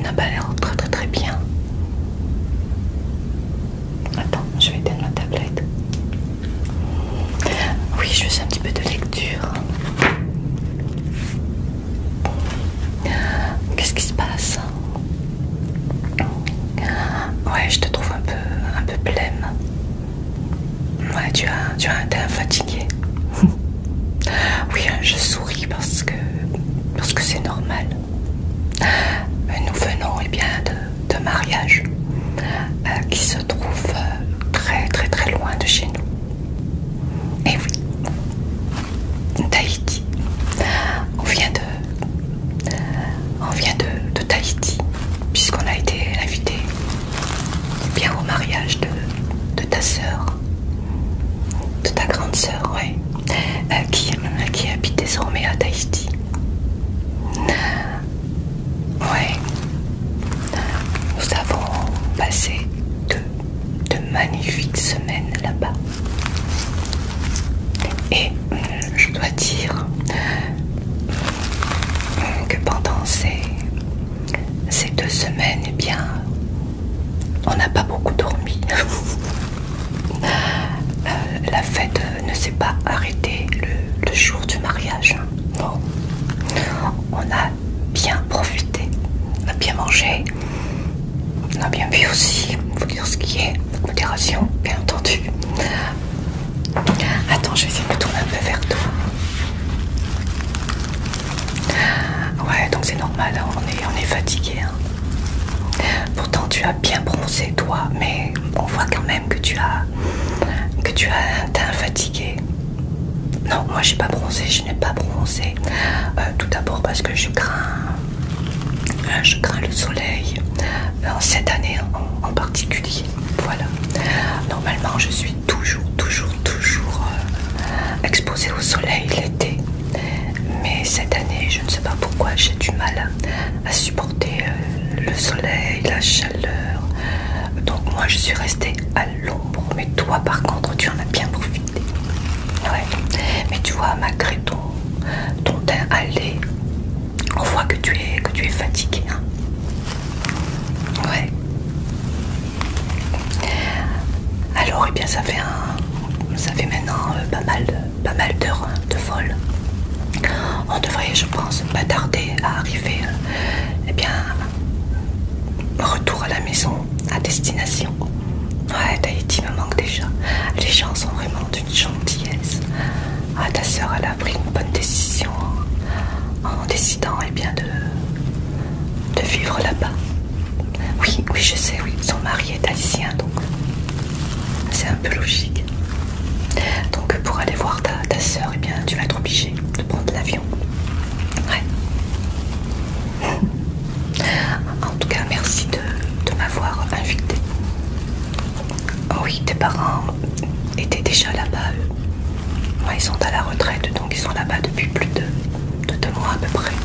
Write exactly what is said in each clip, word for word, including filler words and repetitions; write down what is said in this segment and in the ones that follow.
n'a pas l'air très très très bien. Attends, je vais éteindre ma tablette. Oui, je fais un petit peu de lecture. Qu'est-ce qui se passe? Ouais, je te trouve un peu, un peu blême. Ouais, tu as, tu as un teint fatigué. Oui, je souris parce que, parce que c'est normal. Nous venons eh bien de, de mariage euh, qui se trouve euh, très très très loin de chez nous. Et oui, Tahiti. On vient de, on vient de, de Tahiti puisqu'on a été invité eh bien au mariage de, de ta sœur, de ta grande sœur, ouais, euh, qui, qui habite désormais à Tahiti. Ouais, nous avons passé de, de magnifiques semaines là-bas. Et euh, je dois dire euh, que pendant ces, ces deux semaines, eh bien, on n'a pas beaucoup dormi. euh, la fête ne s'est pas arrêtée le, le jour du mariage. Non, on a bien profité, on a bien mangé, on a bien bu aussi. Il faut dire ce qui est, modération, bien entendu. Attends, je vais essayer de me tourner un peu vers toi. Ouais, donc c'est normal, hein, on est, on est fatigué. Hein. Pourtant, tu as bien bronzé, toi, mais on voit quand même que tu as, que tu as un teint fatigué. Non, moi j'ai pas bronzé, je n'ai pas bronzé. Euh, tout d'abord parce que je crains, euh, je crains le soleil. Euh, cette année en, en particulier. Voilà. Normalement, je suis toujours, toujours, toujours euh, exposée au soleil l'été. Mais cette année, je ne sais pas pourquoi, j'ai du mal à, à supporter euh, le soleil, la chaleur. Donc moi, je suis restée à l'ombre. Mais toi, par contre, tu en as bien profité. Ouais. Mais tu vois, malgré ton, ton teint allé, on voit que tu es, que tu es fatigué. Hein. Ouais. Alors, eh bien, ça fait un, ça fait maintenant euh, pas mal, pas mal d'heures hein, de vol. On devrait, je pense, pas tarder à arriver. Euh, eh bien, retour à la maison, à destination. Ouais, Tahiti me manque déjà. Les gens sont vraiment d'une gentillesse. Ah, ta sœur, elle a pris une bonne décision en, en décidant, eh bien, de, de vivre là-bas. Oui, oui, je sais, oui, son mari est haïtien, donc c'est un peu logique. Donc pour aller voir ta, ta soeur, eh bien, tu vas être obligé de prendre l'avion. Ouais. En tout cas, merci de, de m'avoir invité. Oh oui, tes parents étaient déjà là-bas. Ouais, ils sont à la retraite, donc ils sont là-bas depuis plus de, de deux mois à peu près.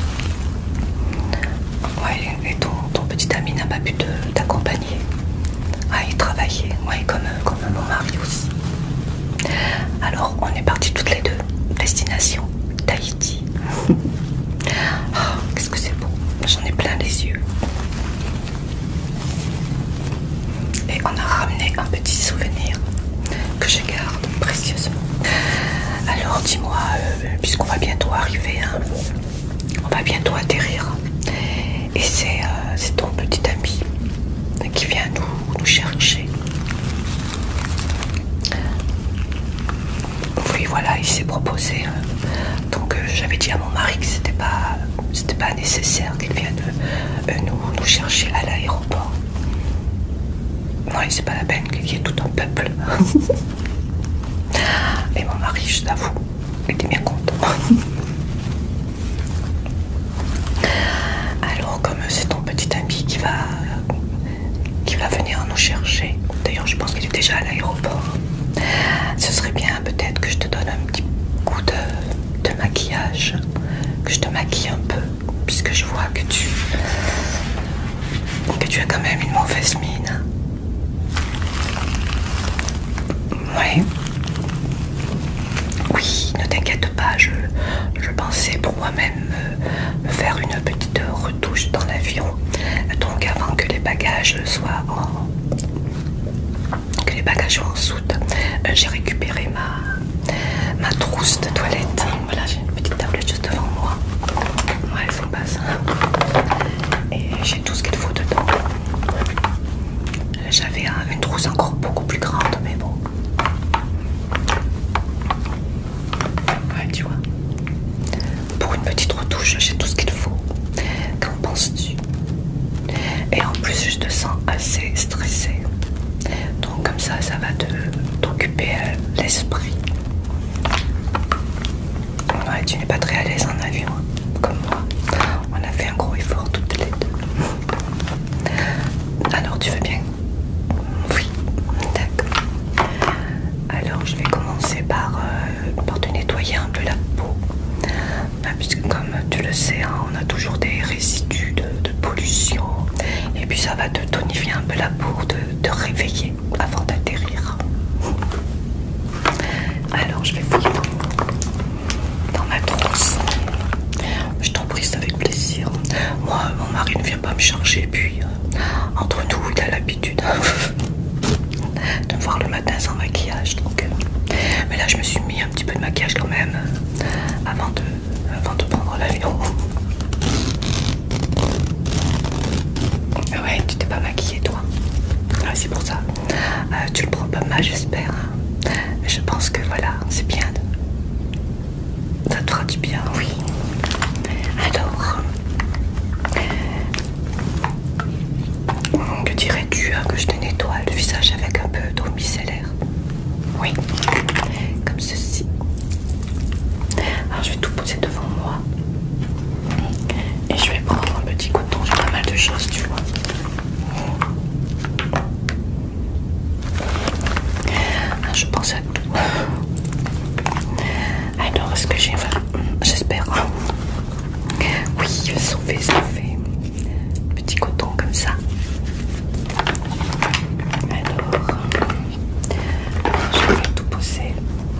Ouais, et ton, ton petit ami n'a pas pu t'accompagner. Ah, il travaillait, ouais, comme, comme mon mari aussi. Alors, on est partis toutes les deux. Destination Tahiti. Oh, qu'est-ce que c'est beau. J'en ai plein les yeux. Et on a ramené un petit souvenir que je garde précieusement. Alors, dis-moi, euh, puisqu'on va bientôt arriver, hein, on va bientôt atterrir. Et c'est euh, ton petit ami qui vient nous, nous chercher. Oui, voilà, il s'est proposé. Euh, donc, euh, j'avais dit à mon mari que c'était pas, c'était pas nécessaire qu'il vienne euh, nous, nous chercher à l'aéroport. Oui, c'est pas la peine qu'il y ait tout un peuple. Et mon mari, je t'avoue, était bien content. Alors, comme c'est ton petit ami qui va, qui va venir nous chercher, d'ailleurs, je pense qu'il est déjà à l'aéroport, ce serait bien peut-être que je te donne un petit coup de, de maquillage, que je te maquille un peu, puisque je vois que tu, que tu as quand même une mauvaise mine. Oui. Oui, ne t'inquiète pas, je, je pensais pour moi-même me, me faire une petite retouche dans l'avion, bagages soient en... que les bagages soient en soute. Euh, j'ai récupéré ma, ma trousse de toilette. Voilà, j'ai une petite tablette juste devant moi. Ouais, faut pas ça. Et j'ai tout ce qu'il faut dedans. J'avais un, une trousse encore beaucoup plus grande, mais bon. Ouais, tu vois. Pour une petite retouche, j'ai tout ce qu'il faut. Qu'en penses-tu? Et en plus, je te sens assez stressée. Donc comme ça, ça va te t'occuper euh, l'esprit. Ouais, tu n'es pas très à l'aise en avion, hein, comme moi. On a fait un gros effort toutes les deux. Alors, tu veux bien? Oui, d'accord. Alors, je vais commencer par, euh, par te nettoyer un peu la peau. Bah, puisque comme tu le sais, hein, on a toujours des résidus de, de pollution. Et puis ça va te tonifier un peu la peau, te, te réveiller avant d'atterrir. Alors, je vais fouiller dans, dans ma trousse. Je t'en prie, c'est avec plaisir. Moi, mon mari ne vient pas me charger, puis euh, entre nous, il a l'habitude de me voir le matin sans maquillage. Donc, euh, mais là, je me suis mis un petit peu de maquillage quand même euh, avant, de, avant de prendre l'avion. Ouais, tu t'es pas maquillée, toi. Ah, c'est pour ça. Euh, tu le prends pas mal, j'espère. Mais je pense que voilà, c'est bien. Ça te fera du bien, oui. Alors, que dirais-tu hein, que je te nettoie le visage avec un peu d'eau micellaire? Oui, comme ceci. Alors, je vais tout poser devant moi. Et je vais prendre un petit coton. J'ai pas mal de choses, tu vois. Alors, je pense à tout. Alors, est-ce que j'ai... Enfin, j'espère. Oui, sauvé, sauvé. Petit coton comme ça. Alors, je vais tout poser.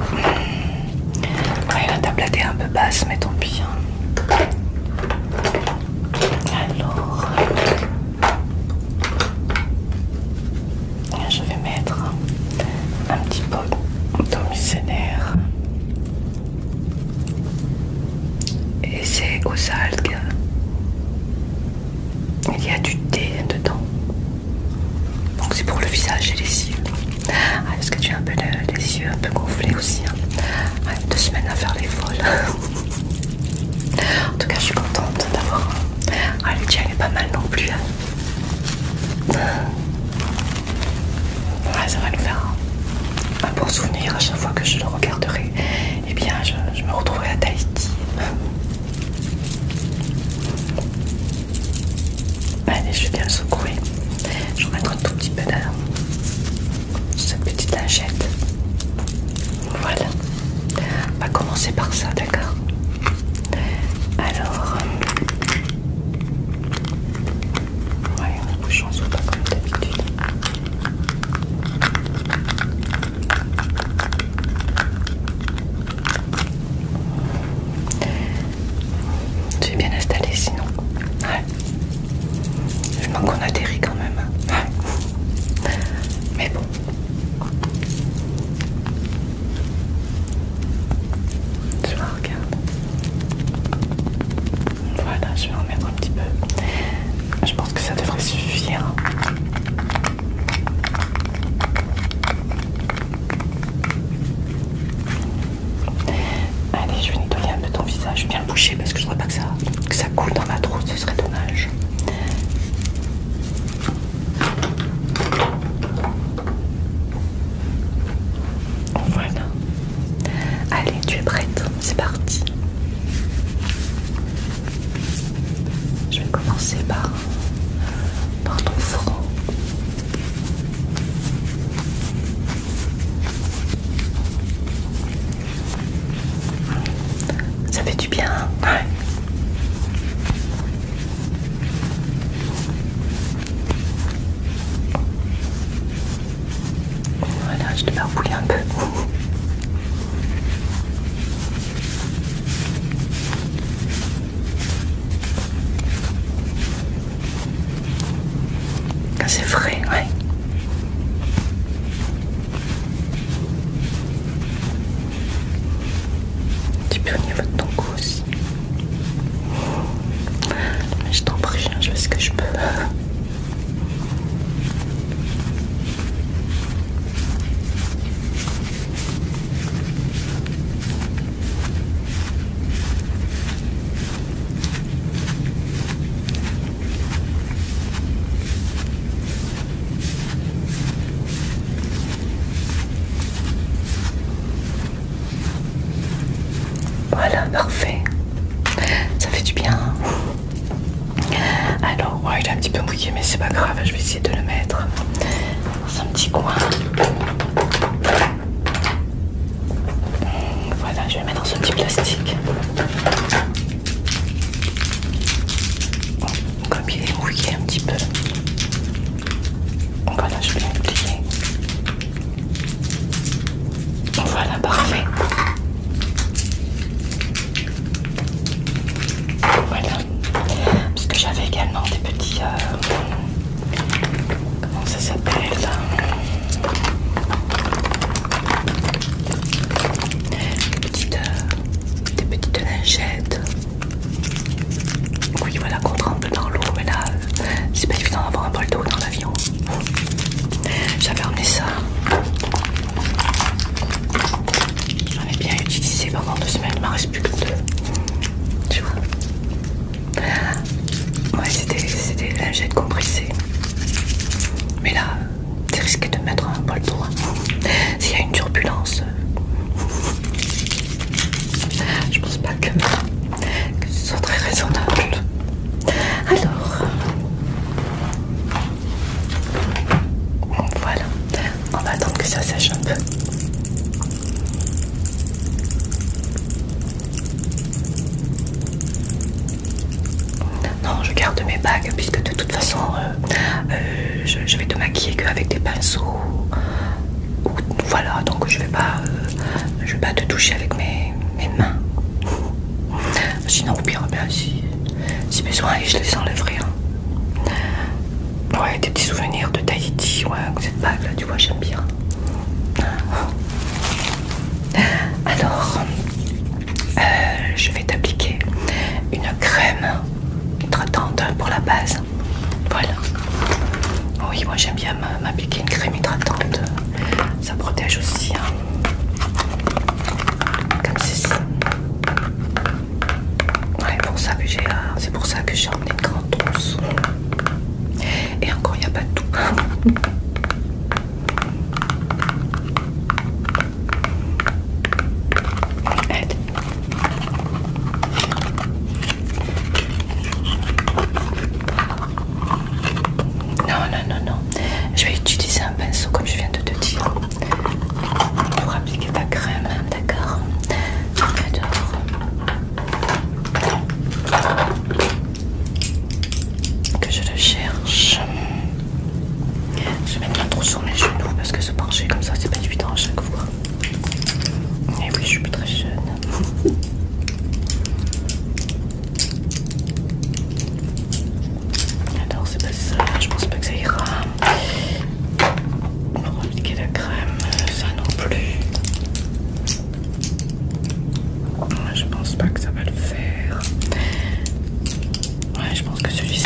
Ouais, la tablette est un peu basse, mais tant pis. Hein. Alors, je vais mettre un petit peu d'eau micellaire. Et c'est aux algues. Il y a du thé dedans. Donc c'est pour le visage et les yeux. Ah, est-ce que tu as un peu le, les yeux un peu gonflés aussi hein? Ouais, deux semaines à faire les folles. En tout cas, je suis contente d'avoir... Ah, le tien il est pas mal non plus. Hein. Ouais, ça va nous faire un, un bon souvenir à chaque fois que je le regarderai. Eh bien, je, je me retrouverai à Tahiti. Allez, je vais bien le secouer. Je vais mettre un tout petit peu d'air. Cette petite lingette. Voilà. On va commencer par ça, d'accord? Alors... Ouais, le bouchon s'ouvre pas comme d'habitude. Tu es bien installé sinon? Ouais. Je manque qu'on atterrit quand même. Ouais. Mais bon. Je la regarde. Voilà, je vais en mettre un petit peu. Je pense que ça devrait suffire. Allez, je vais nettoyer un peu ton visage. Je vais bien le boucher parce que je ne voudrais pas que ça, que ça coule dans ma trousse, ce serait dommage. Voilà. Allez, tu es prête? C'est parti. Je vais commencer par, par ton front. Ça fait du bien, ouais. Voilà, je te barbouille un peu. c'est frais, ouais. Un petit peu au niveau de ton cou aussi. Mais je t'en prie, je fais ce que je peux. Voilà, parfait. Ça fait du bien. Alors, ouais, il est un petit peu mouillé, mais c'est pas grave. Je vais essayer de le mettre dans un petit coin. Voilà, je vais le mettre dans un petit plastique. Comme il est mouillé un petit peu. Voilà, je vais le plier. Voilà, parfait. Voilà. Parce que j'avais également des petits... Euh, comment ça s'appelle? Des petites, euh, des petites lingettes. Oui, voilà, qu'on trempe dans l'eau. Mais là, c'est pas évident d'avoir un bol d'eau dans l'avion. J'avais emmené ça. J'en ai bien utilisé pendant deux semaines. Il m'en reste plus que deux. Tu vois? Ouais, c'est des lingettes compressées. Mais là, c'est risqué de mettre un bol d'eau. S'il y a une turbulence, je pense pas que, que ce soit très raisonnable. Alors, voilà. On va attendre que ça sèche un peu. Non, je garde mes bagues puisque de toute façon, euh, euh, je, je vais te maquiller qu'avec des pinceaux. Ou, voilà, donc je vais pas, euh, je vais pas te toucher avec mes, mes mains. Sinon, au pire, bien, si, si besoin, je les enlèverai. Hein. Ouais, des petits souvenirs de Tahiti. Ouais, cette bague là, tu vois, j'aime bien. Alors, euh, je vais t'appliquer une crème hydratante pour la base. Voilà. Oui, moi j'aime bien m'appliquer une crème hydratante. Ça protège aussi. Hein. Comme ceci. Ouais, pour ça que j'ai, euh, c'est pour ça que j'ai emmené une grande trousse. Et encore, il n'y a pas de tout. Je vais utiliser un pinceau comme je viens de te dire pour appliquer ta crème, d'accord? J'adore. Que je le cherche. Je vais mettre ma trousse sur mes genoux parce que se pencher comme ça c'est pas évident à chaque fois. Et oui, je suis plus très jeune. Alors c'est pas ça, je pense pas que ça ira. Pour appliquer la crème, ça non plus. Je pense pas que ça va le faire. Ouais, je pense que celui-ci,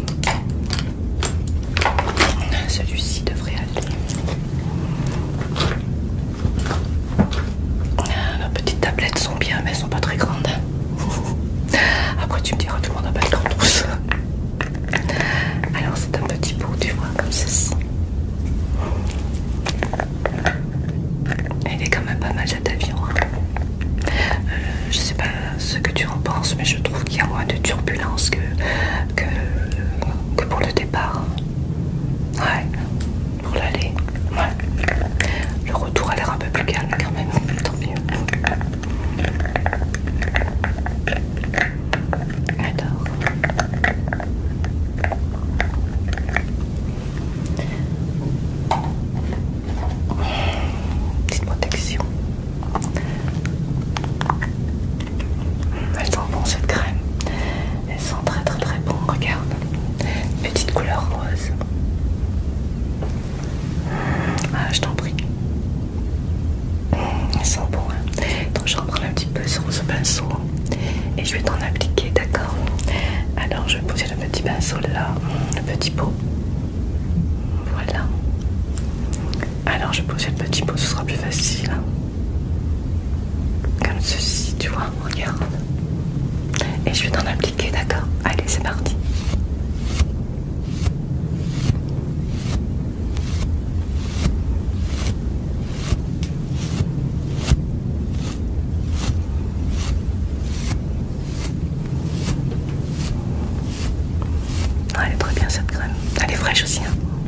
celui-ci devrait aller. Nos petites tablettes sont bien, mais elles sont pas très grandes. Après, tu me diras, tout le monde n'a pas de grande trousse. Alors, c'est un petit pot, tu vois, comme ceci. Il est quand même pas mal cet avion. Hein. Euh, je sais pas ce que tu en penses, mais je trouve qu'il y a moins de turbulences que, que, que pour le départ. Ouais, pour l'aller. Ouais. Le retour a l'air un peu plus calme quand même, tant mieux. J'adore. Petite protection. Elle sent bon cette crème. Elle sent très très très pinceau là, le petit pot. Voilà. Alors je pose le petit pot, ce sera plus facile. Comme ceci, tu vois, regarde. Et je vais t'en appliquer, d'accord? Allez, c'est parti. Elle est très bien cette crème. Elle est fraîche aussi. Hein.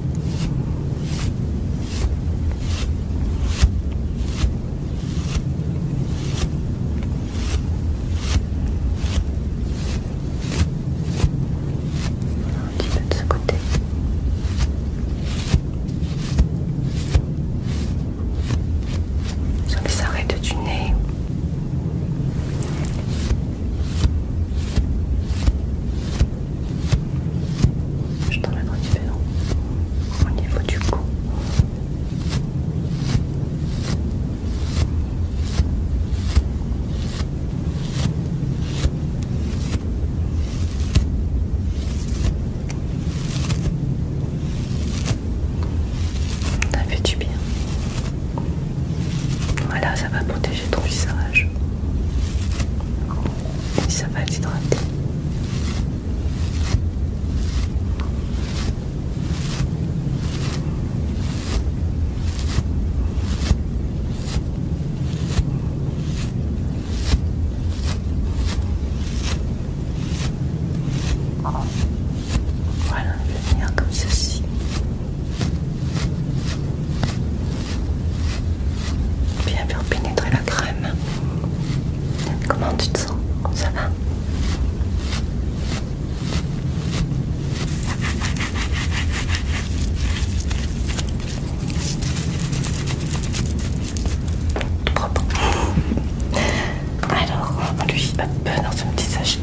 Un petit peu de ce côté. Sur les arêtes du nez. Je t'en mets un petit peu au niveau du cou. Ça fait du bien. Voilà, ça va protéger ton visage. Et ça va l'hydrater. Voilà, je vais venir comme ceci. Bien faire pénétrer la crème. Comment tu te sens? Ça va? Propre. Alors, lui, hop, dans un petit sachet.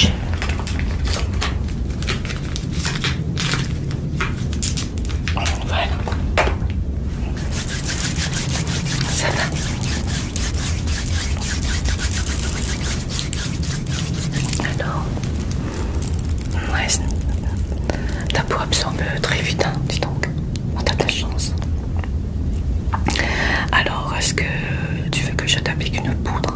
Voilà. Ça va. Alors, ouais, ta peau absorbe très vite, hein, dis donc. On a de la chance. Alors, est-ce que tu veux que je t'applique une poudre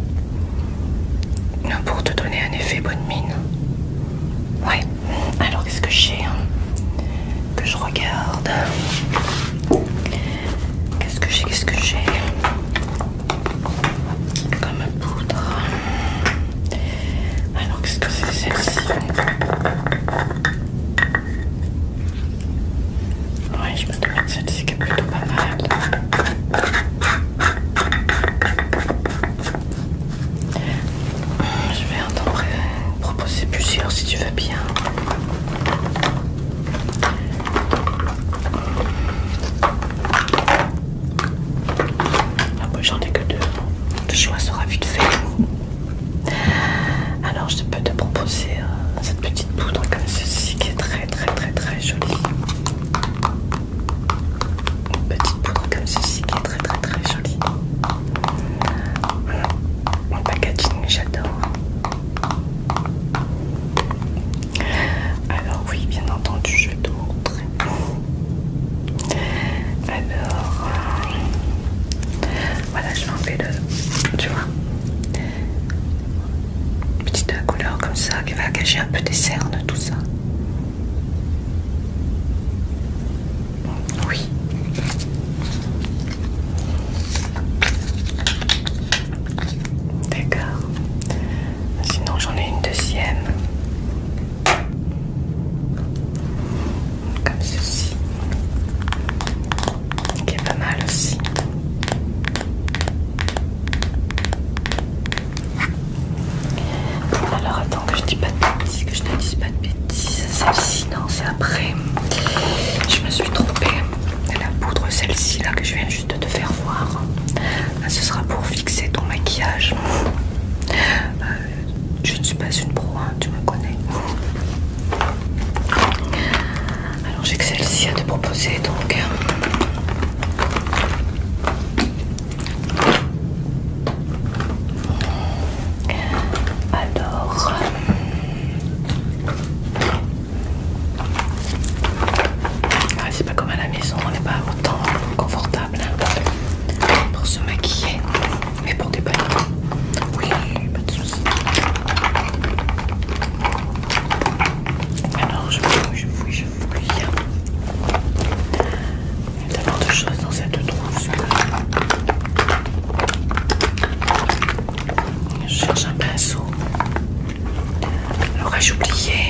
hein, pour te donner un effet bonne mine? Ouais. Alors, qu'est-ce que j'ai hein, que je regarde? Qu'est-ce que j'ai? Qu'est-ce que j'ai comme poudre? Alors, qu'est-ce que c'est celle-ci? Ouais, je peux te mettre celle-ci qui est plutôt pas mal. Je vais en t'en proposer plusieurs si tu veux bien. Ah, moi j'en ai que deux. Le choix sera vite fait. Alors je peux te proposer euh, cette petite poudre comme ceci qui est très très très très jolie. Une petite poudre comme ceci qui est très très très jolie. Mon packaging j'adore. Alors oui bien entendu je vais te montrer. Alors euh, voilà je vais enlever le, tu vois, petite couleur comme ça qui va cacher un peu des cernes tout ça. Oui. D'accord. Sinon j'en ai une deuxième. Comme ceci. Qui est pas mal aussi. Alors attends que je dis pas de bêtises, que je te dise pas de bêtises.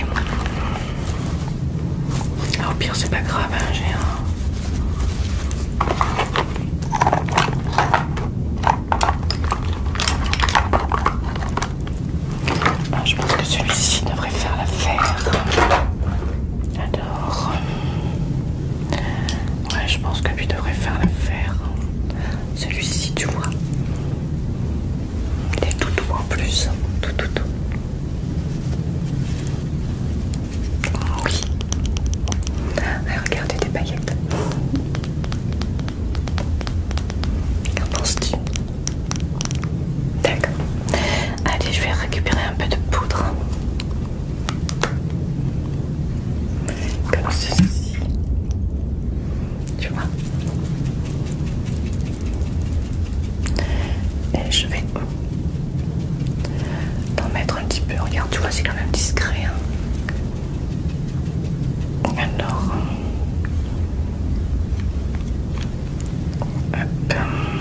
Ah, au pire, c'est pas grave, hein, j'ai un. Ah, je pense que celui-ci devrait faire l'affaire. Alors. Ouais, je pense que lui devrait faire l'affaire. Celui-ci, tu vois. Il est tout doux en plus. Tout, tout, tout. Oui. Allez, regardez des paillettes. Qu'en penses-tu? D'accord. Allez, je vais récupérer un peu de poudre. Comme ceci. Tu vois? Et je vais t'en mettre un petit peu. Regarde, tu vois, c'est quand même discret. Hein. Alors, hop.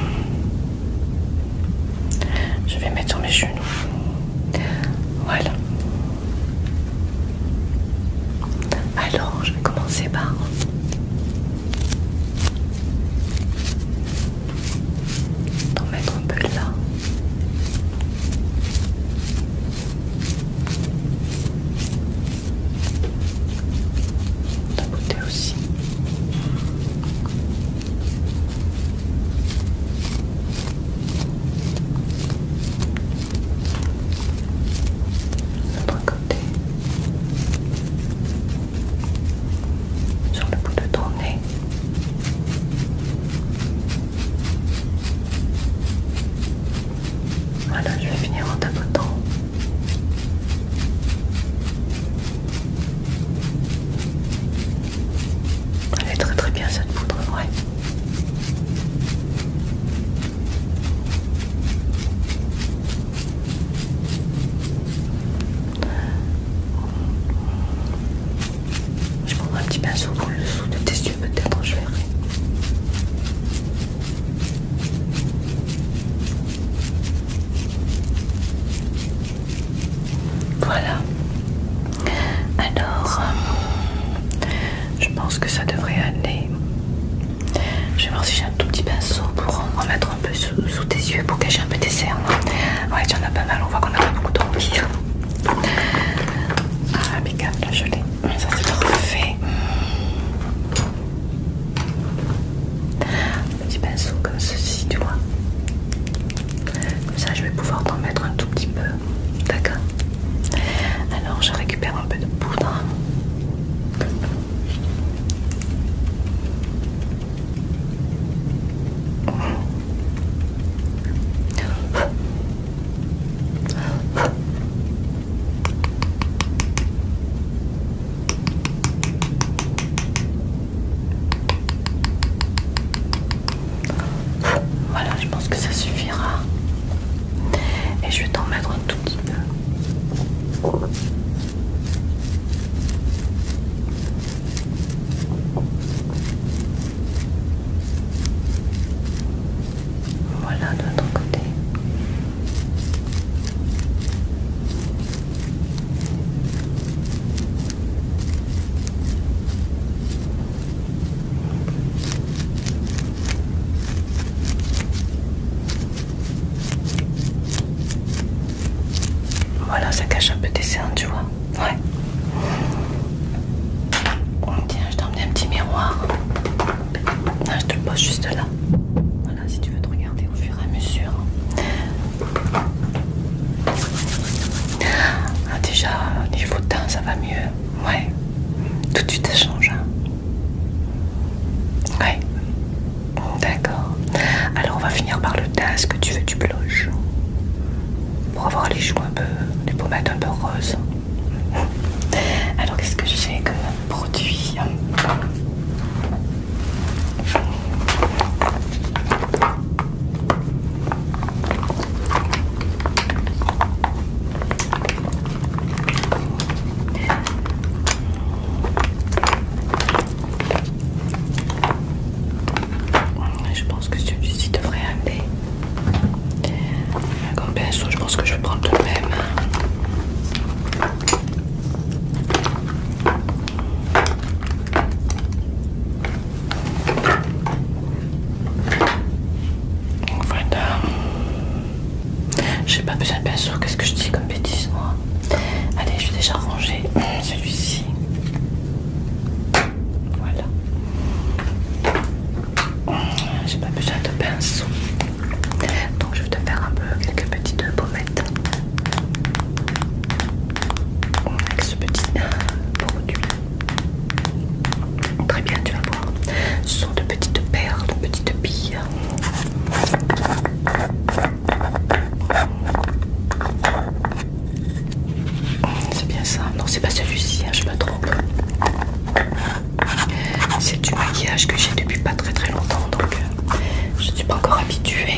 Je vais mettre sur mes genoux. Voilà. Alors, je vais commencer par t'en mettre un peu là. D'un côté aussi. L'autre côté. Sur le bout de ton nez. Voilà, je vais finir en tapotant. Elle est très très bien cette poudre, ouais. Je prendrai un petit pinceau dans le dessous de tes yeux peut-être, je verrai. Voilà. Alors, euh, je pense que ça devrait aller. Je vais voir si j'ai un tout petit pinceau pour en mettre un peu sous, sous tes yeux pour cacher un peu tes cernes. Ouais, tu en as pas mal, on voit qu'on n'a pas beaucoup d'empire. Ah, impeccable, là je l'ai. Ça c'est parfait. Petit pinceau comme ceci, tu vois. Comme ça, je vais pouvoir t'en mettre un tout petit peu. D'accord. Alors, je récupère un peu de poudre. Voilà, je pense que ça suffira. Et je vais t'en mettre un tout petit peu. Voilà, de l'autre côté. Voilà, ça cache un peu tes cernes, tu vois. Ouais. Tiens, je t'ai emmené un petit miroir. Ah, je te le pose juste là. Voilà, si tu veux te regarder au fur et à mesure. Ah, déjà, niveau teint, ça va mieux. Ouais. Tout de suite, ça change. Hein. Ouais. D'accord. Alors, on va finir par le teint. Est-ce que tu veux du blush? Pour avoir les joues un peu, les pommettes un peu roses. Alors, qu'est-ce que j'ai comme produit? Je pense que celui-ci devrait aller. Comme pinceau, je pense que je vais prendre le même. celui-ci. Voilà. J'ai pas besoin de pinceau. Donc je vais te faire un peu quelques petites pommettes. Avec ce petit produit. Très bien, tu vas voir. Ce sont de petites perles, de petites billes. C'est bien ça. Non, c'est pas celui-ci, hein, je me trompe. C'est du maquillage que j'ai depuis pas très très longtemps, donc euh, je ne suis pas encore habituée.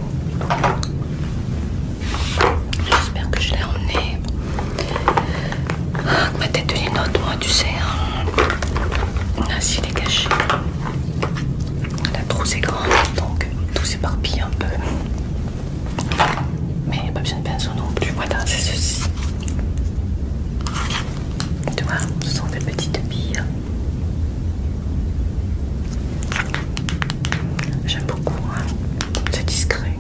J'espère que je l'ai emmené. Ah, ma tête de linotte, moi, tu sais. Hein. Ah, s'il est caché. La trousse est grande, donc tout s'éparpille un peu. Mais pas besoin de pinceau non plus. Voilà, c'est ceci. Tu vois, ce sont des petites billes. J'aime beaucoup, hein. C'est discret.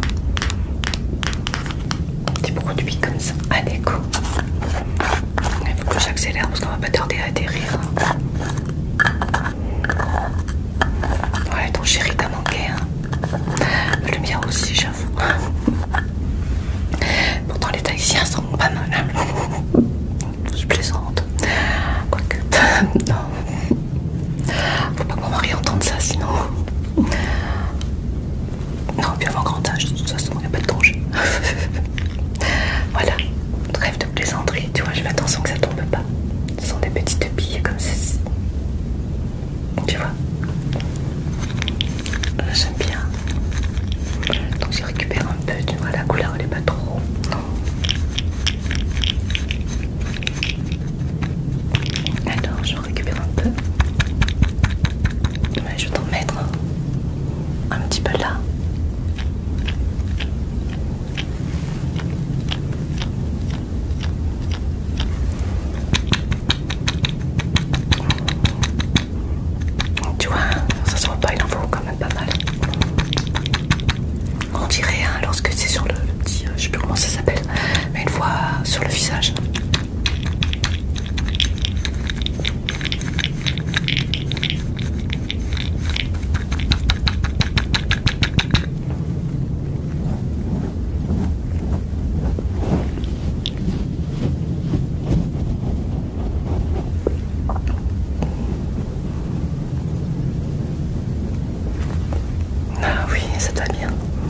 Des produits comme ça. Allez, go. Il faut que j'accélère parce qu'on va pas tarder à atterrir. Ouais, ton chéri t'a manqué, hein. Le mien aussi, j'avoue. Pourtant, les Tahitiens sont pas mal. Hein. Je plaisante. Quoique, non. Faut pas que mon mari entende ça, sinon. Non, puis avant grand âge, de toute façon, il n'y a pas de danger. Voilà, trêve de plaisanterie, tu vois, je fais attention que ça tombe pas. Ce sont des petites billes comme ceci. Tu vois. J'aime bien. Donc je récupère un peu, tu vois, la couleur elle est pas trop. Alors je récupère un peu. Mais je vais t'en mettre un petit peu là. Tu vois, ça se voit pas, il en faut quand même pas mal. On dirait hein, lorsque c'est sur le, le petit, euh, je sais plus comment ça s'appelle, mais une fois sur le visage. Ah oui, ça va bien.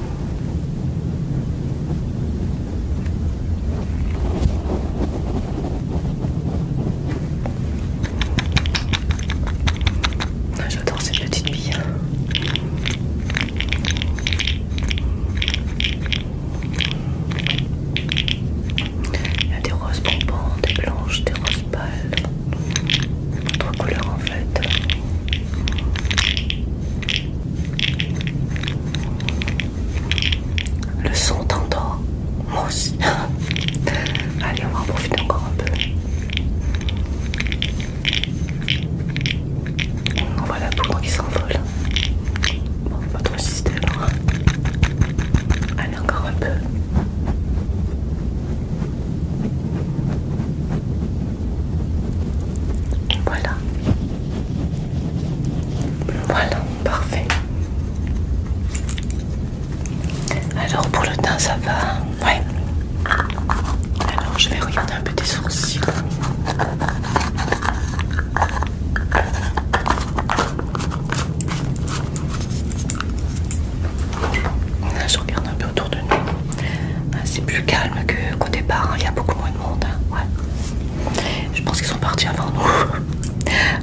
J'adore ces petites billes. Il y a des roses bonbons, des blanches, des roses pâles. Trois couleurs en fait. Le son t'endort. Moi aussi. Allez, on va en profiter encore un peu. On voit la poudre qui s'envole. Bon, faut pas trop insister alors. Allez, encore un peu. Voilà. Voilà, parfait. Alors pour le teint, ça va. Ouais. Alors je vais regarder un peu tes sourcils. Je regarde un peu autour de nous. C'est plus calme qu'au départ, il y a beaucoup moins de monde. Ouais. Je pense qu'ils sont partis avant nous.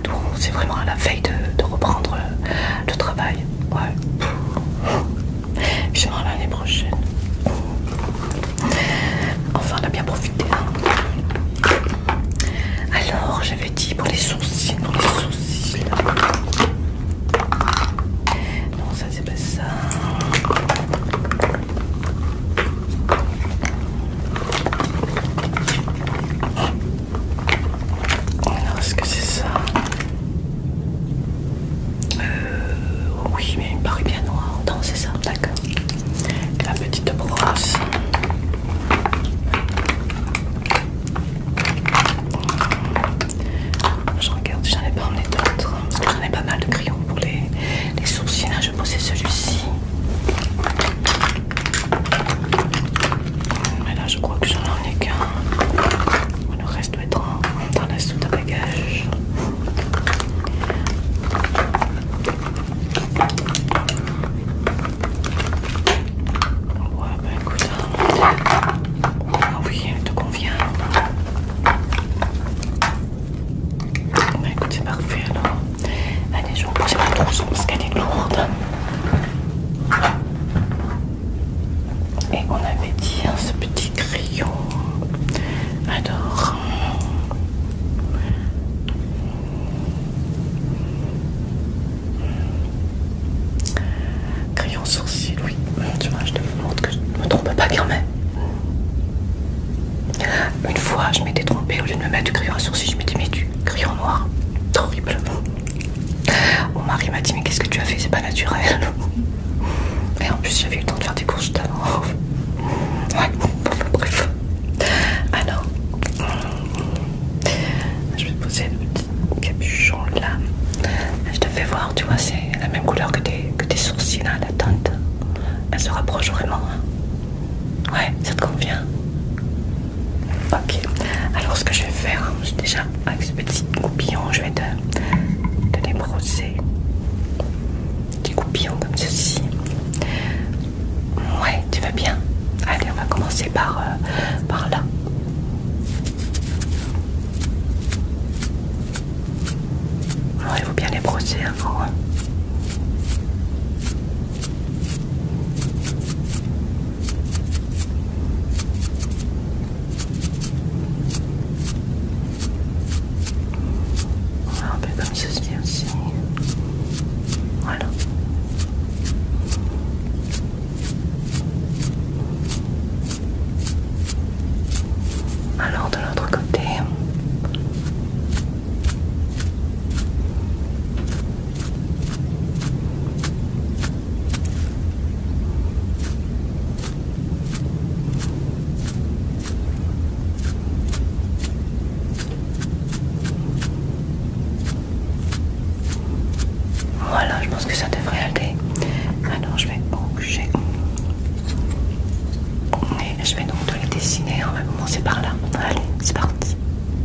un sourcil, je me dis mais du crayon noir, horrible. Mon mari m'a dit mais qu'est-ce que tu as fait, c'est pas naturel. Et en plus j'avais eu le temps de faire des courses juste avant. Ouais, bon, bref. Alors, je vais poser le petit capuchon là. Je te fais voir, tu vois, c'est la même couleur que tes, que tes sourcils là, la teinte. Elle se rapproche vraiment. Hein. Ouais, ça te convient? Ok. Alors ce que je vais faire, déjà avec ce petit goupillon, je vais te, te les brosser. Des goupillons comme ceci. Ouais, tu vas bien? Allez, on va commencer par, euh, par là. Ouais, il faut bien les brosser avant. Hein. Un peu comme ceci aussi. Voilà. Alors de l'autre côté. Voilà, je pense que ça devrait aller. Alors je vais bouger. Et je vais donc te les dessiner. On va commencer par là. Allez, c'est parti.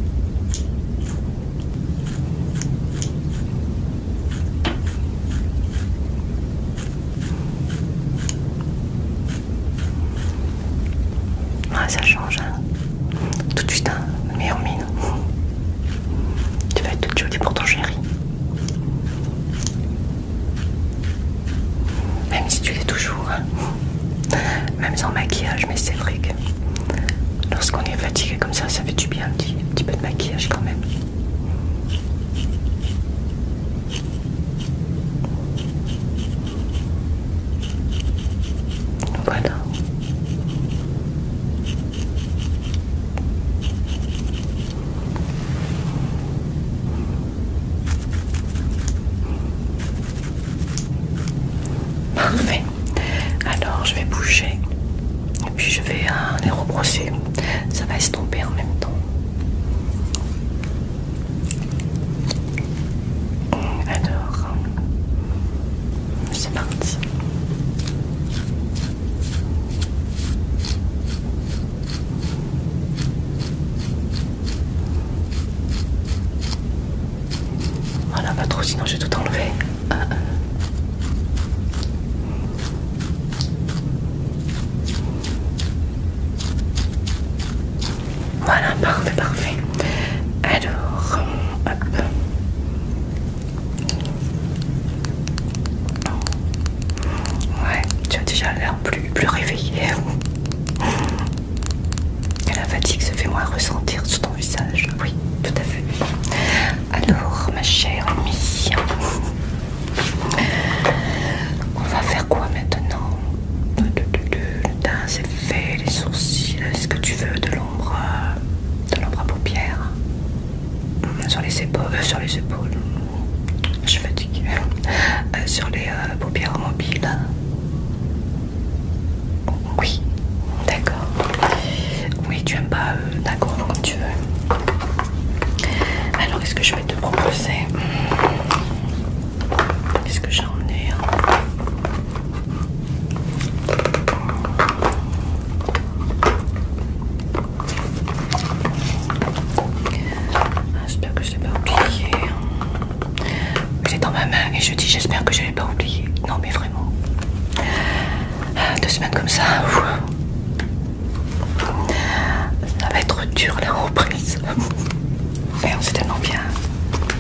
Ah, ça change. Hein. Tout de suite, hein, meilleure mine. Tu vas être toute jolie pour ton chéri. Même si tu l'es toujours, hein. Même sans maquillage, mais c'est vrai que lorsqu'on est fatigué comme ça, ça fait du bien un petit, un petit peu de maquillage quand même. Voilà. Parfait. Alors je vais bouger et puis je vais euh, les rebrosser. Ça va estomper en même temps. Alors c'est parti. Voilà, pas trop, sinon je vais tout enlever. Euh, euh. Voilà, parfait, parfait. Alors, hop. Ouais, tu as déjà l'air plus, plus réveillé. Et la fatigue se fait moins ressentir sur ton visage. Oui, tout à fait. Alors, ma chère amie, on va faire quoi maintenant? Le teint c'est fait, les sourcils. Est-ce que tu veux de l'ombre, de l'ombre à paupières sur les épaules, euh, sur les épaules. Je suis fatiguée. Euh, sur les euh, paupières mobiles. Oui, d'accord. Oui, tu aimes pas, euh, d'accord, comme tu veux. Alors, est-ce que je vais te proposer? Est-ce que j'en ai un? J'espère que je l'ai pas oublié. Il est dans ma main et je dis j'espère que je l'ai pas oublié. Non mais vraiment. Deux semaines comme ça. Ouf. Ça va être dur la reprise. Et on sait tellement bien.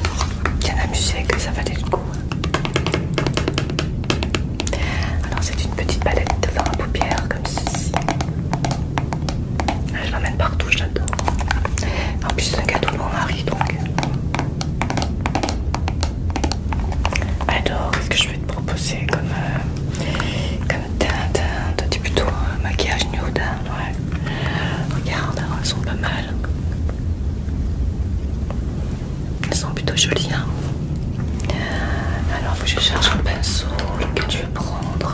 joli, hein. Alors, faut que je cherche un pinceau, lequel je vais prendre.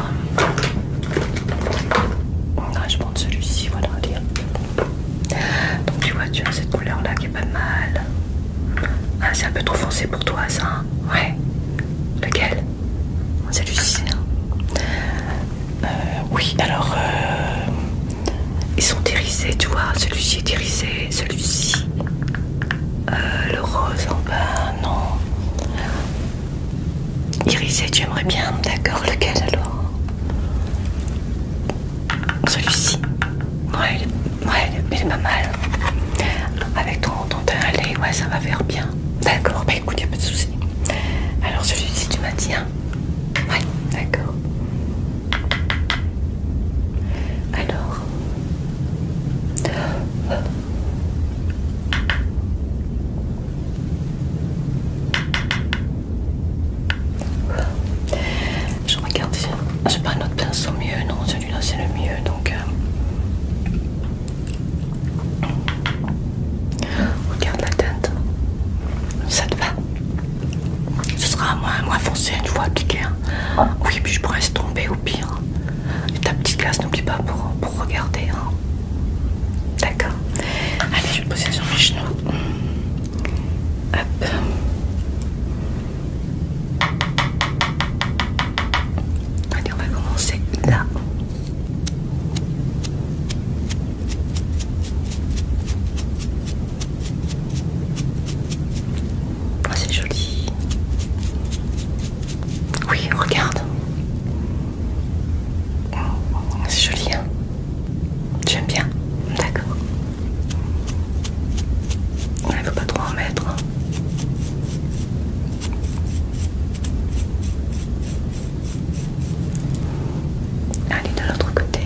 Ah, je prends celui-ci, voilà, allez. Donc, tu vois, tu as cette couleur-là qui est pas mal. Ah, c'est un peu trop foncé pour toi, ça, hein. Ouais. Lequel? Celui-ci, hein. Euh, oui, alors, euh, ils sont irisés, tu vois. Celui-ci est irisé, celui-ci. Euh, le rose en bas, non. Irisé, tu aimerais bien, d'accord. Lequel alors? Celui-ci. Ouais, il est, ouais, il est, il est pas mal. Avec ton, ton teint à lait, ouais, ça va faire bien. D'accord, bah écoute, y a pas de souci. Alors celui-ci, tu m'as dit, hein? Ouais, d'accord. Alors. Je regarde si j'ai pas un autre pinceau mieux. Non, celui-là c'est le mieux, donc. Euh... Regarde la teinte. Ça te va? Ce sera moins, moins foncé une fois appliqué. Hein. Oui, puis je pourrais estomper au pire. Et ta petite glace, n'oublie pas pour, pour regarder. Hein. D'accord. Allez, je vais poser sur mes genoux. Hop. Allez, on va commencer là. Oh, c'est joli. Oui, regarde. C'est joli, hein? J'aime bien. D'accord. Il ne faut pas trop en mettre. Hein. Allez, de l'autre côté.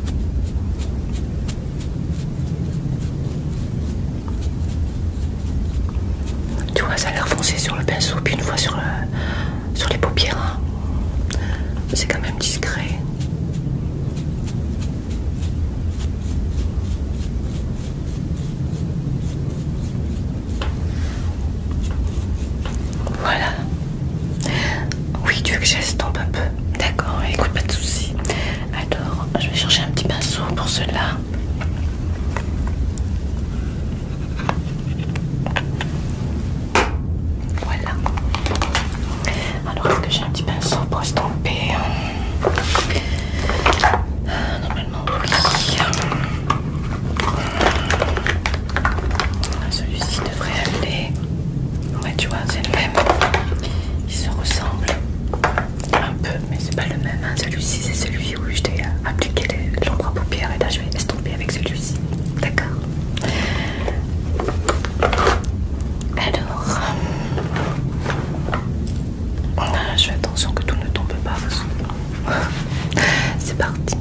Tu vois, ça a l'air foncé sur le pinceau, puis une fois sur, le, sur les paupières. Hein. C'est quand même discret. Voilà. Oui, tu veux que j'estompe un peu? D'accord, écoute, pas de soucis. Alors, je vais chercher un petit pinceau pour cela. Voilà. Alors, est-ce que j'ai un petit pinceau pour estomper? Normalement, oui. Celui-ci devrait aller. Ouais, tu vois, c'est le même. Ils se ressemblent un peu, mais c'est pas le même. Hein. Celui-ci, c'est celui où je t'ai appliqué l'ombre à paupières et là, je vais estomper avec celui-ci. D'accord. Alors, euh, je fais attention que tout ne tombe pas. C'est parti.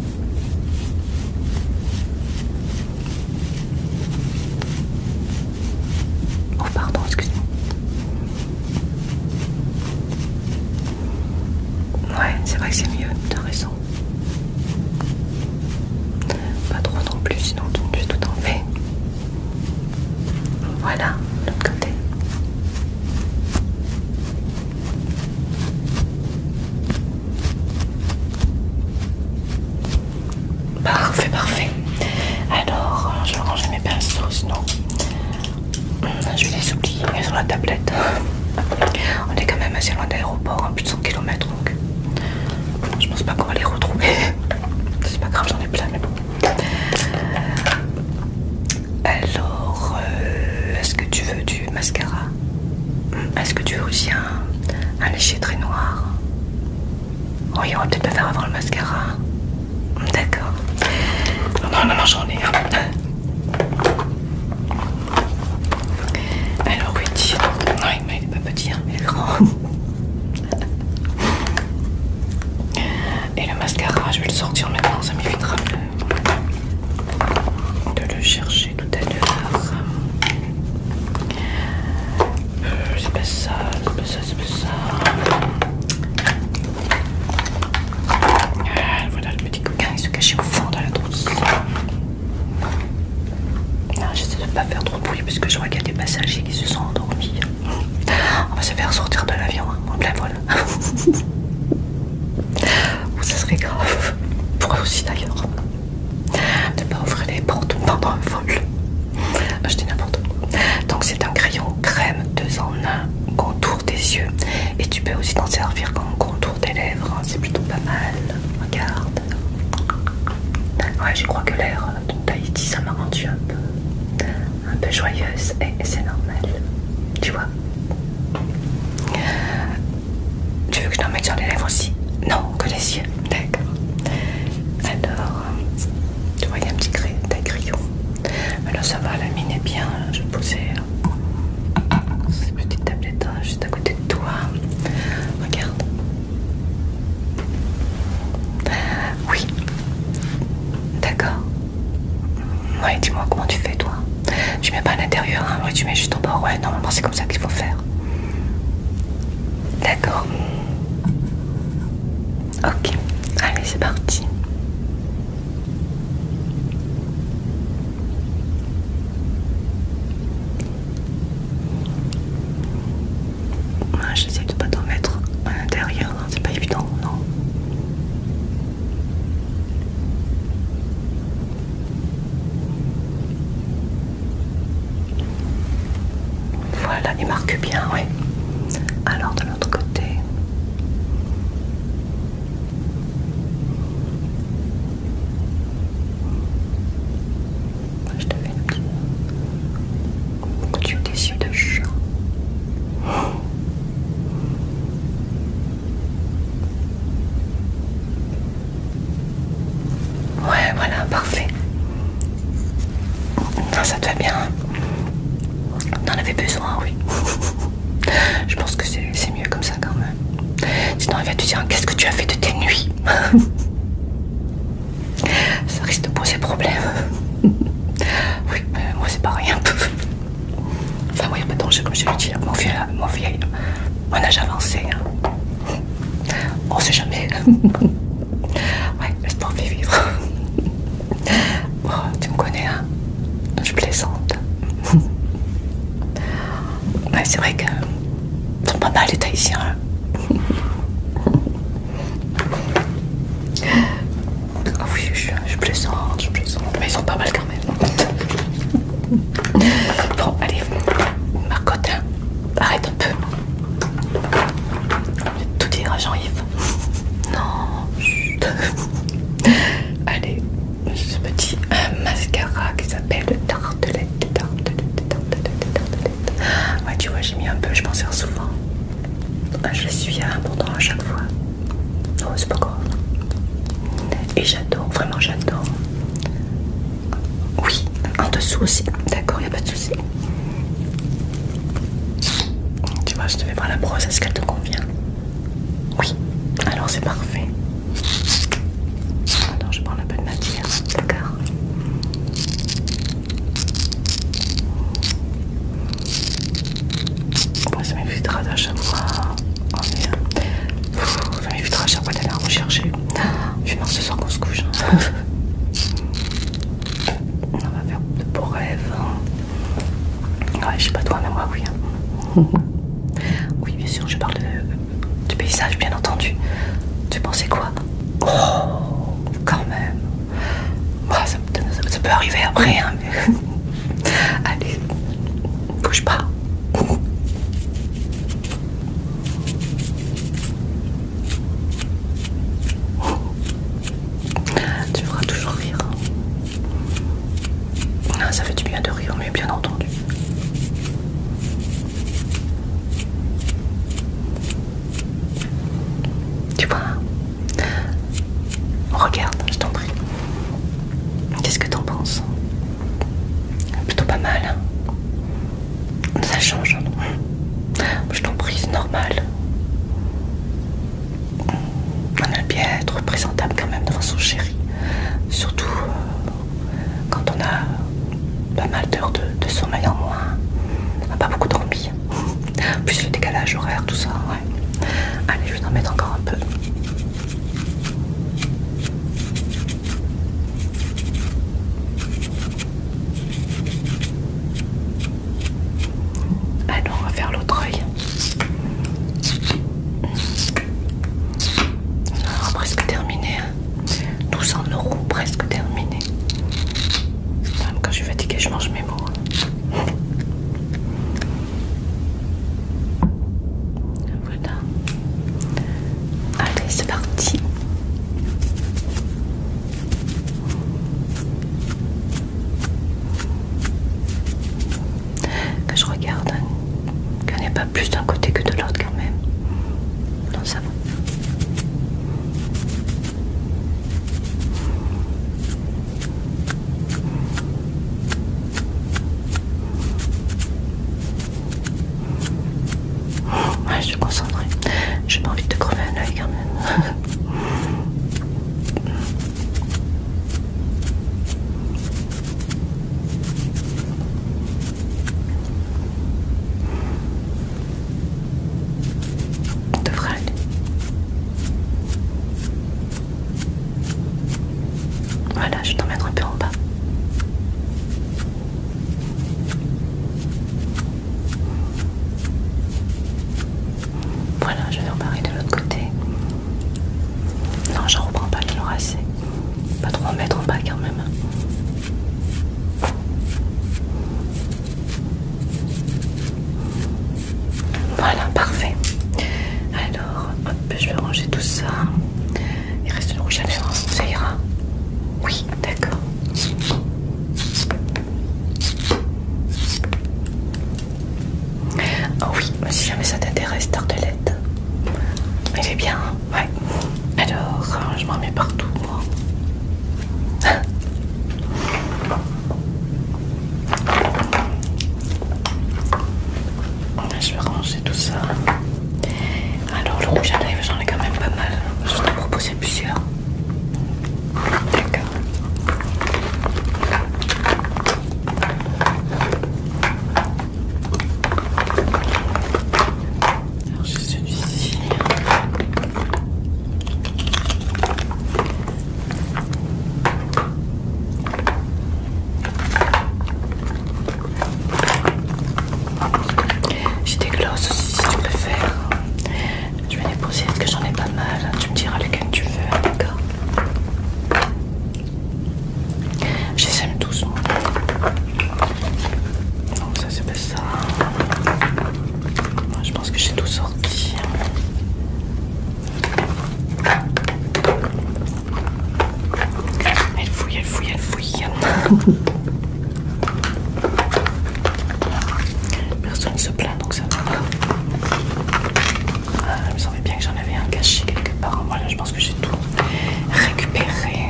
Oh, pardon, excuse-moi. Ouais, c'est vrai que c'est mieux, t'as raison. Pas trop non plus, sinon je vais tout enlever. Voilà, l'autre côté. Parfait, parfait. Alors, je vais ranger mes pinceaux, sinon je vais les oublier sur la tablette. On est quand même assez loin de l'aéroport, hein, plus de cent kilomètres, donc je pense pas qu'on va les retrouver. C'est pas grave, j'en ai plein, mais bon. Alors, euh, est-ce que tu veux du mascara? Est-ce que tu veux aussi un, un léger trait noir? Oui, on va peut-être le faire avant le mascara. D'accord. Non, non, non, j'en ai un. Alors, oui, dis. Oui, mais il est pas petit, hein, il est grand. Et le mascara, je vais le sortir maintenant, ça m'évitera de, de le chercher tout à l'heure. Euh, c'est pas ça, c'est pas ça, c'est pas ça. Ah, voilà le petit coquin, il se cachait au fond de la trousse. Ah, j'essaie de ne pas faire trop de bruit parce que je vois qu'il y a des passagers qui se sont endormis. tu peux aussi t'en servir comme contour des lèvres, hein, c'est plutôt pas mal. Regarde. Ouais, je crois que l'air de Tahiti, ça m'a rendu un peu, un peu joyeuse et, et c'est normal. Tu vois. Tu veux que je t'en mette sur les lèvres aussi? Non, que les yeux. D'accord. Alors, tu vois, il y a un petit crayon. Mais là, ça va, la mine est bien. Je vais poser ces petites tablettes juste à côté de toi. Regarde. Oui. D'accord. Ouais, dis-moi comment tu fais, toi. Tu mets pas à l'intérieur, hein? Ouais, tu mets juste au bord. Ouais, normalement, c'est comme ça qu'il faut faire. D'accord. Ok. Allez, c'est parti. J'essaie de pas t'en mettre à l'intérieur, hein. C'est pas évident, non? Voilà, il marque bien, oui. Alors de l'autre côté. Je te fais un petit couture des yeux de chat. Ouais, voilà, parfait. Non, ça te va bien. T'en avais besoin, oui. Je pense que c'est mieux comme ça quand même. Sinon, elle va te dire, qu'est-ce que tu as fait de tes nuits? Ça risque de poser problème. Oui, mais moi c'est pareil un peu. Enfin, moi, il n'y a pas de danger, comme je l'ai dit. Mon vieil, mon vieil, mon âge avancé. Hein. On sait jamais. Ouais, laisse-moi en faire vivre. Oh, tu me connais, hein? Je plaisante. Ouais, c'est vrai que sont pas mal les Tahitiens. Hein. Ah oui, je, je plaisante, je plaisante. Mais ils sont pas mal quand même. Bon, allez, Marcotte, hein. Arrête un peu. Je vais tout dire à Jean-Yves. Non, chut. Allez, ce petit euh, mascara qui s'appelle Tartelette, Tartelette, Tartelette, Tartelette. Ouais, tu vois, j'ai mis un peu, je m'en sers souvent. Je suis important à chaque fois. Oh, c'est pas grave. Et j'adore, vraiment j'adore. Oui, en dessous aussi. D'accord, il n'y a pas de souci. Tu vois, je te fais voir la brosse, est-ce qu'elle te convient? Oui, alors c'est parfait. Attends, je prends un peu de matière, d'accord. Bon, ça m'évitera à chaque fois. Oh merde. Ça m'évitera à chaque fois d'aller en rechercher. Je pense ce soir qu'on se couche. On va faire de beaux rêves. Ouais, je sais pas toi, mais moi oui. Oui, bien sûr, je parle de, du paysage, bien entendu. Tu pensais quoi? Oh, quand même. Bah, ça, ça, ça peut arriver après, hein, mais... Allez, bouge pas. Tu feras toujours rire. Ah, ça fait du bien de rire, mais bien entendu. Tu vois, regarde, je t'en prie. Qu'est-ce que t'en penses? Plutôt pas mal, hein? Ça change, non? Je t'en prie, c'est normal. On aime bien être présentable quand même devant son chéri. Surtout euh, quand on a pas mal d'heures de, de sommeil en moins. On n'a pas beaucoup dormi. Plus le décalage horaire, tout ça, ouais. Allez, je vais t'en mettre encore un peu. Alors, on va faire l'autre œil. Alors, presque terminé. douze cents euros, presque terminé. Même quand je suis fatiguée, je mange mes mots. pas plus d'un côté que de l'autre quand même. Non, ça va. Ouais, je suis concentrée. J'ai pas envie de te crever un œil quand même. On devrait aller. Voilà, je t'emmène un peu en bas. Voilà, je vais reparer de l'autre côté. Non, j'en reprends pas, il y en aura assez. Pas trop en mettre en bas quand même. Voilà, parfait. Alors, hop, je vais ranger tout ça. Il reste le rouge à lèvres, ça ira? Oui, d'accord. Oh oui, si jamais ça t'intéresse, tartelette. Il est bien, hein? Ouais. Alors, je m'en mets partout, moi. Je vais ranger tout ça. Alors, le rouge à lèvres, j'en ai quand même pas mal. Je t'ai proposé plusieurs. D'accord. Alors, j'ai celui-ci. J'ai des glosses aussi si tu préfères. Je vais les poser parce que j'en ai pas mal. Tu me diras lesquels tu veux, d'accord? Je les aime tous, moi. Non, ça c'est pas ça. Moi, je pense que j'ai tout sorti. Elle fouille, elle fouille, elle fouille. Personne ne se plaint, donc ça va. Ah, il me semblait bien que j'en avais un caché quelque part. Voilà, je pense que j'ai tout récupéré.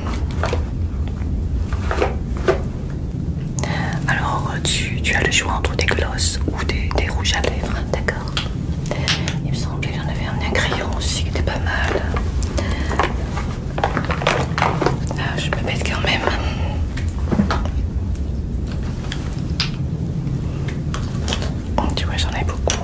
Alors, tu, tu as le choix entre des glosses ou des, des rouges à lèvres, d'accord? Il me semblait que j'en avais amené un crayon aussi qui était pas mal. Ah, je me mets quand même. Tu vois, j'en ai beaucoup.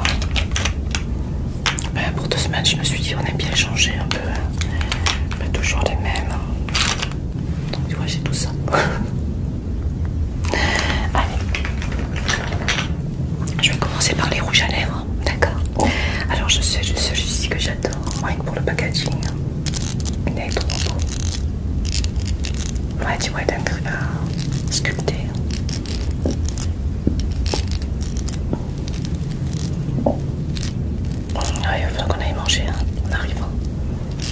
Ben, pour deux semaines, je me suis dit, on aime bien changer un peu. Pas toujours les mêmes. Donc, tu vois, j'ai tout ça. Allez. Je vais commencer par les rouges à lèvres. D'accord. Alors, je sais, je sais, celui-ci que j'adore. Rien que pour le packaging. Il est trop beau. Ouais, tu vois, il est un, un sculpté. Ah, il va falloir qu'on aille manger hein, en arrivant.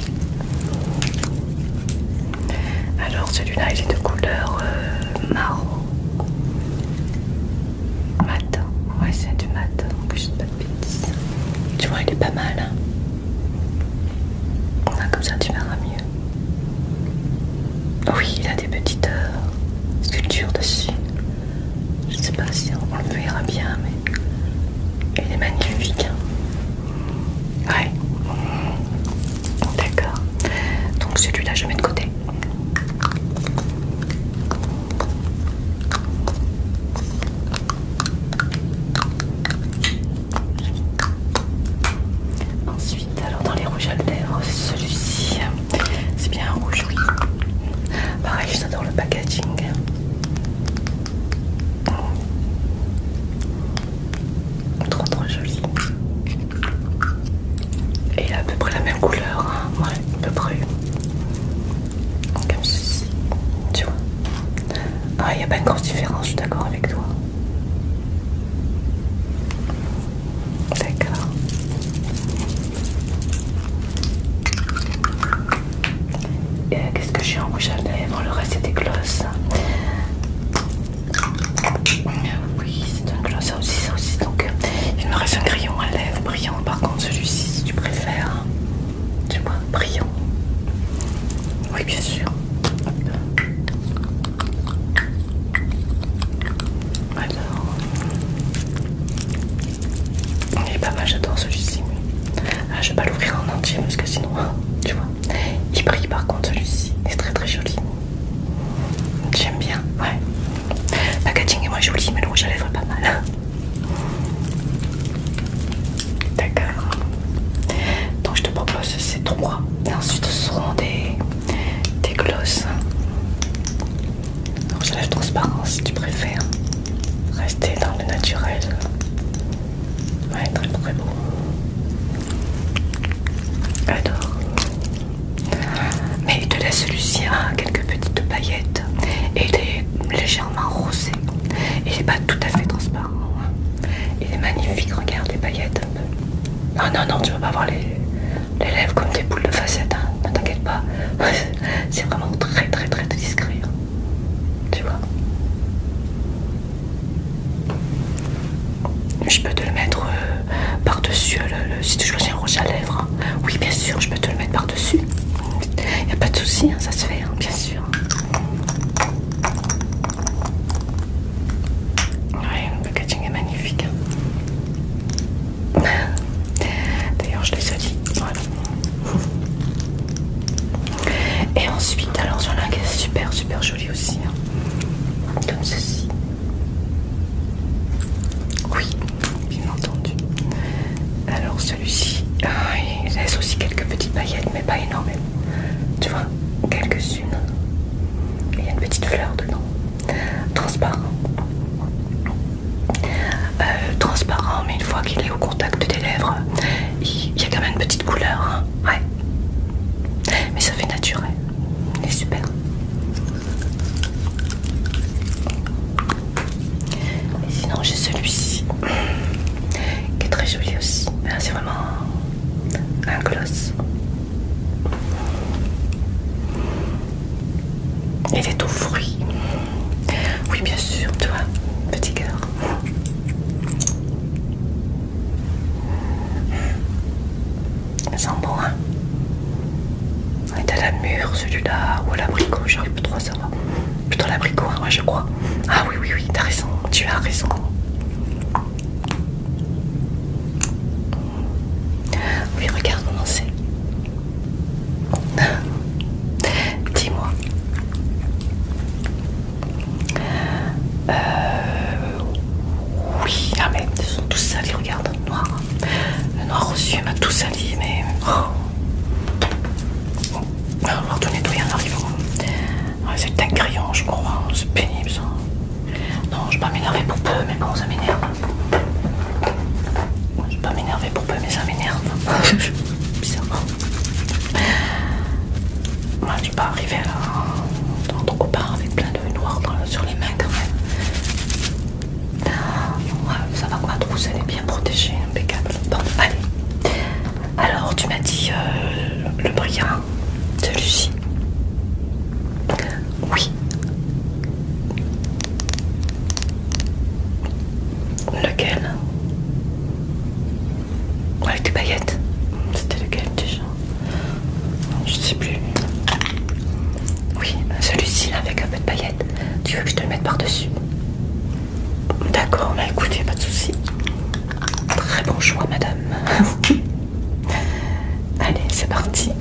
brillant par contre celui-ci si tu préfères. Tu vois, brillant. Oui, bien sûr. Alors, il est pas mal, j'adore celui-ci. Ah, je vais pas l'ouvrir en entier parce que sinon, tu vois, il brille par contre celui-ci. Il est très très joli. J'aime bien, ouais. Le packaging est moins joli, mais le rouge à lèvres est pas mal. D'accord. Donc je te propose ces trois. Et ensuite ce seront des, des glosses. Rouge à lèvres transparent si tu préfères. Rester dans le naturel. Ouais, très très beau. J'adore. Mais il te laisse celui-ci à quelques petites paillettes. Et il est légèrement rosé. Il n'est pas tout à fait transparent. Il est magnifique, regarde les paillettes un peu. Non, non, non, tu vas pas voir les, les lèvres comme des boules de facettes, hein. Ne t'inquiète pas. C'est vraiment très très très discret. Hein. Tu vois. Je peux te le mettre euh, par-dessus, le, le, si tu choisis un rouge à lèvres. Hein. Oui, bien sûr, je peux te le mettre par-dessus. Il n'y a pas de souci, hein, ça se fait, hein, bien sûr. Ouais, le packaging est magnifique. Hein. D'ailleurs, je l'ai dit. Voilà. Et ensuite, alors j'en ai un qui est super super joli aussi. Hein. Comme ceci. Oui, bien entendu. Alors celui-ci, ah, il laisse aussi quelques petites paillettes, mais pas énormément. Tu vois, quelques-unes. Il y a une petite fleur dedans. Transparent. Euh, transparent, mais une fois qu'il est au contact des lèvres, il, il y a quand même une petite couleur. Hein. Ouais. Mais ça fait naturel. Il est super. Et sinon, j'ai celui-ci qui est très joli aussi. C'est vraiment un gloss. Il est aux fruits. Oui, bien sûr, tu vois, petit cœur. Ça sent bon, hein. Il est à la mûre, celui-là, ou à l'abricot, j'arrive pas trop à savoir. Plutôt à l'abricot, hein, ouais, je crois. Ah oui, oui, oui, t'as raison, tu as raison. Oui, regarde comment c'est. Dis-moi. Euh... Oui, ah mais ils sont tous salis, regarde, le noir. Le noir reçu m'a tout sali, mais... Oh. On va devoir tout nettoyer en arrivant. Ouais, c'est un crayon, je crois. C'est pénible, ça. Non, je vais pas m'énerver pour peu, mais bon, ça m'énerve. Je vais pas m'énerver pour peu, mais ça m'énerve. Bizarrement. Moi, je vais pas arriver là dans ton copain avec plein de noir dans, sur les mains quand même. Ouais, ça va que ma trousse elle est bien protégée, impeccable. Bon, allez. Alors, tu m'as dit euh, le brillant, celui-ci. Oui. Lequel? Avec des paillettes. C'était lequel déjà? Je sais plus. Oui, celui-ci avec un peu de paillettes. Tu veux que je te le mette par-dessus? D'accord, bah écoutez, pas de souci. Très bon choix, madame. Allez, c'est parti.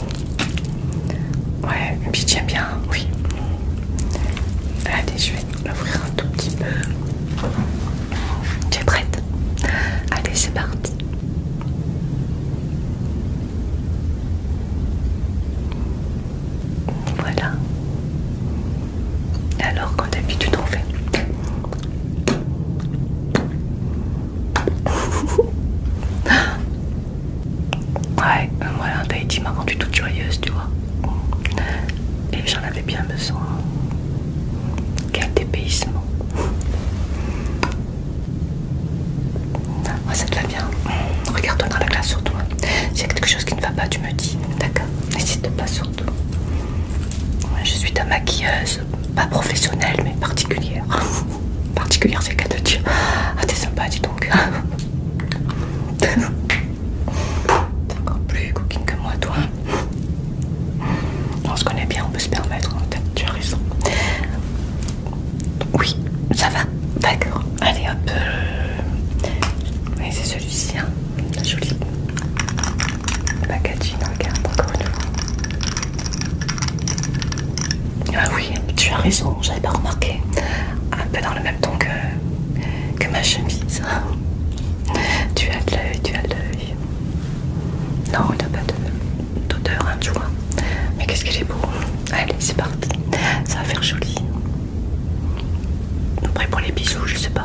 Ouais, et puis tiens bien, oui. Allez, je vais l'ouvrir un tout petit peu. Tu es prête? Allez, c'est parti. Voilà. Alors, comme d'habitude, on fait. aussi, hein. Joli packaging, regarde encore une fois. Ah oui, tu as raison, j'avais pas remarqué. Un peu dans le même ton que, que ma chemise. Tu as de l'œil, tu as de l'œil. Non, il n'a pas d'odeur, hein, tu vois. Mais qu'est-ce qu'il est beau. Allez, c'est parti. Ça va faire joli. Après pour les bisous, je sais pas.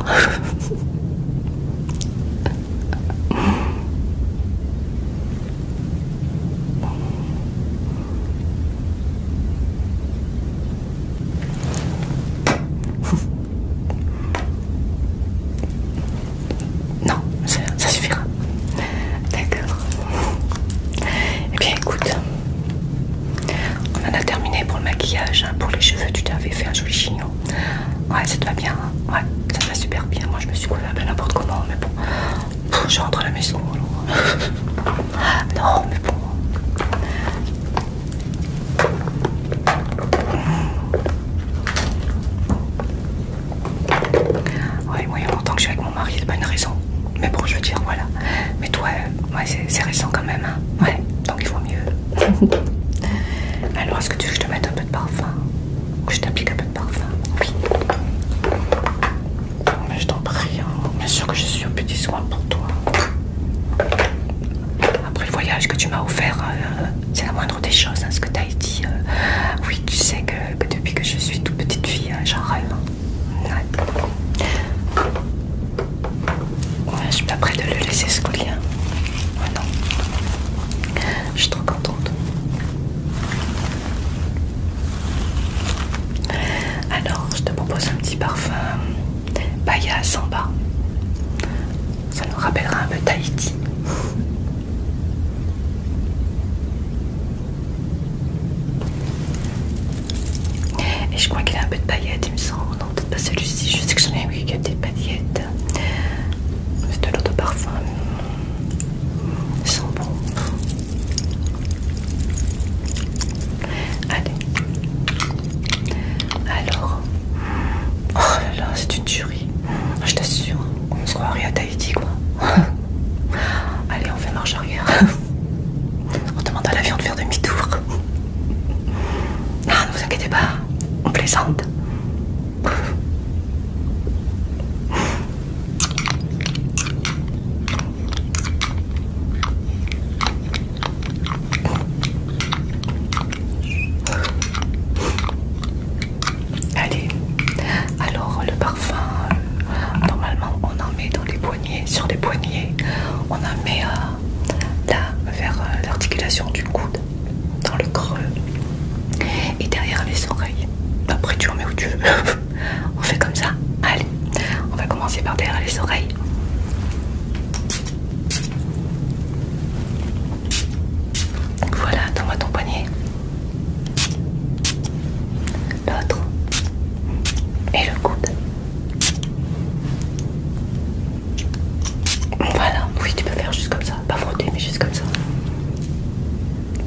Non, ça, ça suffira. D'accord. Eh bien écoute, on en a terminé pour le maquillage, hein. Pour les cheveux, tu t'avais fait un joli chignon. Ouais, ça te va bien, hein. Ouais, ça te va super bien. Moi je me suis coiffée un peu n'importe comment, mais bon, pff, je rentre à la maison alors. Non, mais bon. Ouais, moi il y a longtemps que je suis avec mon mari, c'est pas une raison. Mais bon, je veux dire, voilà. Mais toi, euh, ouais, c'est récent quand même, hein. Ouais, donc il vaut mieux. Alors, est-ce que tu veux que je te mette un peu de parfum? Ou que je t'applique un peu de parfum? Oui. Mais je t'en prie, hein. Bien sûr que je suis un petit soin pour toi. Après le voyage que tu m'as offert, euh, c'est la moindre des choses, hein, ce que Tahiti. Euh, oui, tu sais que, que depuis que je suis toute petite fille, euh, j'en rêve. Ouais. Ouais, je suis pas prête de le laisser ce collier. Ouais, non. Je suis trop contente. Alors, je te propose un petit parfum Bahia Samba. Ça nous rappellera un peu Tahiti. Et je crois qu'il a un peu de paillettes, il me semble. Non, peut-être pas celui-ci. Je sais que j'en ai vu qu'il y a des paillettes. C'est de l'eau de parfum. Ils sont bons. Allez. Alors. Oh là là, c'est une tuerie. Je t'assure, on se croirait à Tahiti, quoi. Allez, on fait marche arrière. On demande à l'avion de faire demi-tour. Non, ne vous inquiétez pas, on plaisante. Allez, alors le parfum, euh, normalement on en met dans les poignets, sur les poignets, on en met euh, là vers euh, l'articulation du coude, dans le creux et derrière les oreilles. Après tu en mets où tu veux. On fait comme ça. Allez, on va commencer par derrière les oreilles. Voilà, donne-moi ton poignet. L'autre. Et le coude. Voilà, oui tu peux faire juste comme ça. Pas frotter mais juste comme ça.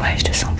Ouais, je te sens